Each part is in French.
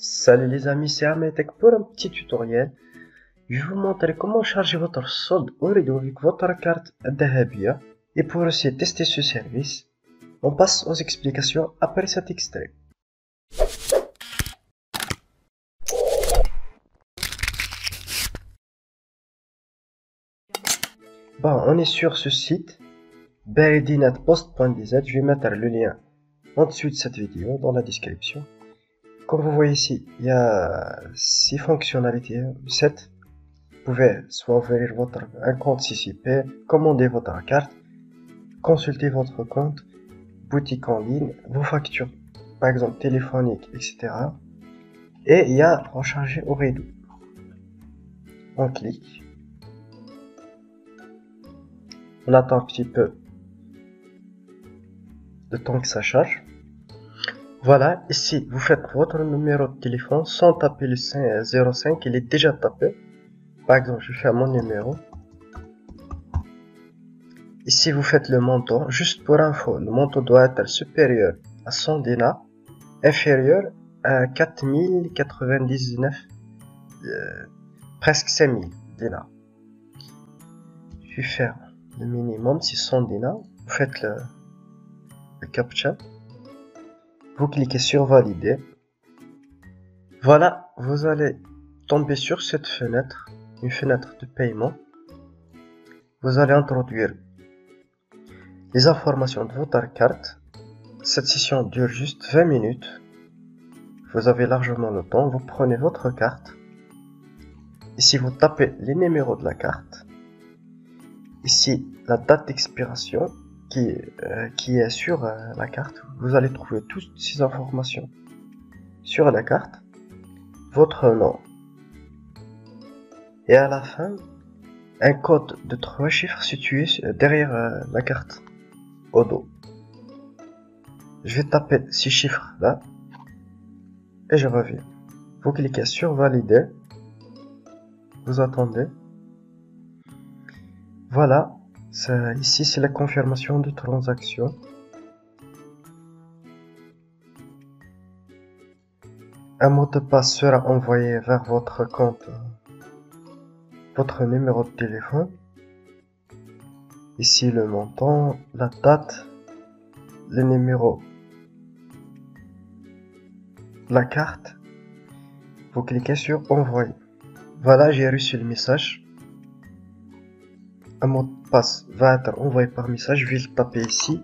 Salut les amis, c'est Ahmed pour un petit tutoriel. Je vais vous montrer comment charger votre solde Ooredoo avec votre carte Dahabia. Et pour aussi tester ce service, on passe aux explications après cet extrait. Bon, on est sur ce site beridinetpost.dz. Je vais mettre le lien en dessous de cette vidéo dans la description. Comme vous voyez ici, il y a 6 fonctionnalités, 7. Vous pouvez soit ouvrir un compte CCP, commander votre carte, consulter votre compte, boutique en ligne, vos factures, par exemple téléphoniques, etc. Et il y a recharger Ooredoo. On clique. On attend un petit peu de temps que ça charge. Voilà, ici vous faites votre numéro de téléphone sans taper le 05, il est déjà tapé. Par exemple, je fais mon numéro. Ici, vous faites le montant. Juste pour info, le montant doit être supérieur à 100 dinars, inférieur à 4099, presque 5000 dinars. Je vais faire le minimum, c'est 100 dinars. Vous faites le captcha. Vous cliquez sur valider. Voilà, vous allez tomber sur cette fenêtre, une fenêtre de paiement. Vous allez introduire les informations de votre carte. Cette session dure juste 20 minutes. Vous avez largement le temps. Vous prenez votre carte. Ici, vous tapez les numéros de la carte. Ici, la date d'expiration qui est sur la carte. Vous allez trouver toutes ces informations sur la carte. Votre nom. Et à la fin, un code de 3 chiffres situé derrière la carte au dos. Je vais taper ces chiffres là et je reviens. Vous cliquez sur valider. Vous attendez. Voilà, ici c'est la confirmation de transaction. Un mot de passe sera envoyé vers votre compte, votre numéro de téléphone. Ici le montant, la date, le numéro, la carte. Vous cliquez sur envoyer. Voilà, j'ai reçu le message. Un mot de passe va être envoyé par message. Je vais le taper ici.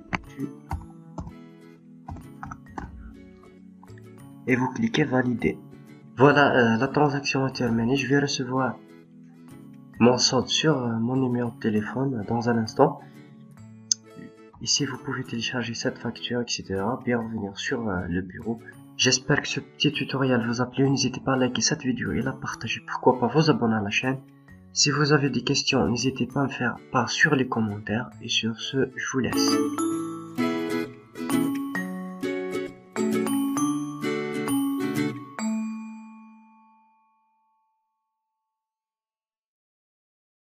Et vous cliquez valider. Voilà, la transaction est terminée. Je vais recevoir mon solde sur mon numéro de téléphone dans un instant. Ici, vous pouvez télécharger cette facture, etc. Bien revenir sur le bureau. J'espère que ce petit tutoriel vous a plu. N'hésitez pas à liker cette vidéo et la partager. Pourquoi pas vous abonner à la chaîne. Si vous avez des questions, n'hésitez pas à me faire part sur les commentaires. Et sur ce, je vous laisse.